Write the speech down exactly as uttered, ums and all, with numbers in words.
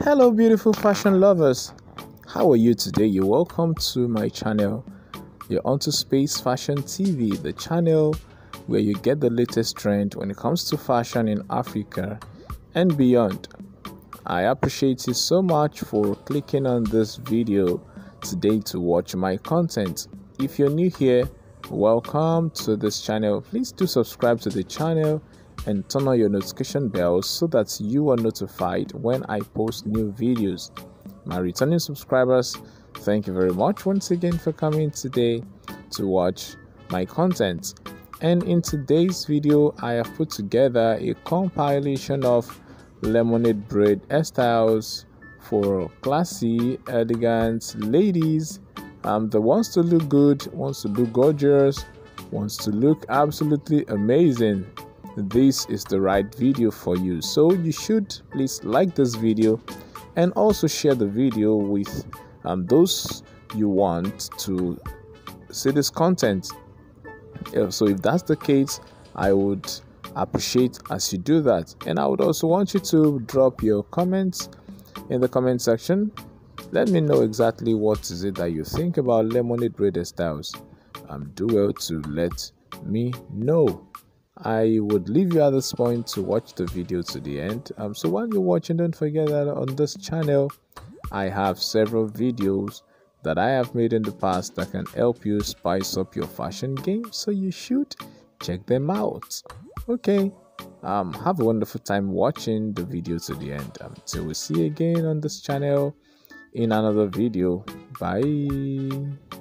Hello beautiful fashion lovers, how are you today? You're welcome to my channel. You're onto Space Fashion T V, the channel where you get the latest trend when it comes to fashion in Africa and beyond. I appreciate you so much for clicking on this video today to watch my content. If you're new here, welcome to this channel. Please do subscribe to the channel and turn on your notification bell so that you are notified when I post new videos. My returning subscribers, thank you very much once again for coming today to watch my content. And in today's video, I have put together a compilation of lemonade braid hairstyles for classy, elegant ladies um, that wants to look good, wants to look gorgeous, wants to look absolutely amazing. This is the right video for you, so you should please like this video and also share the video with um, those you want to see this content. Uh, so if that's the case, I would appreciate as you do that, and I would also want you to drop your comments in the comment section. Let me know exactly what is it that you think about lemonade braid styles. Um, do well to let me know. I would leave you at this point to watch the video to the end. Um, so while you're watching, don't forget that on this channel, I have several videos that I have made in the past that can help you spice up your fashion game. So you should check them out. Okay, um, have a wonderful time watching the video to the end. Until we see you again on this channel in another video. Bye.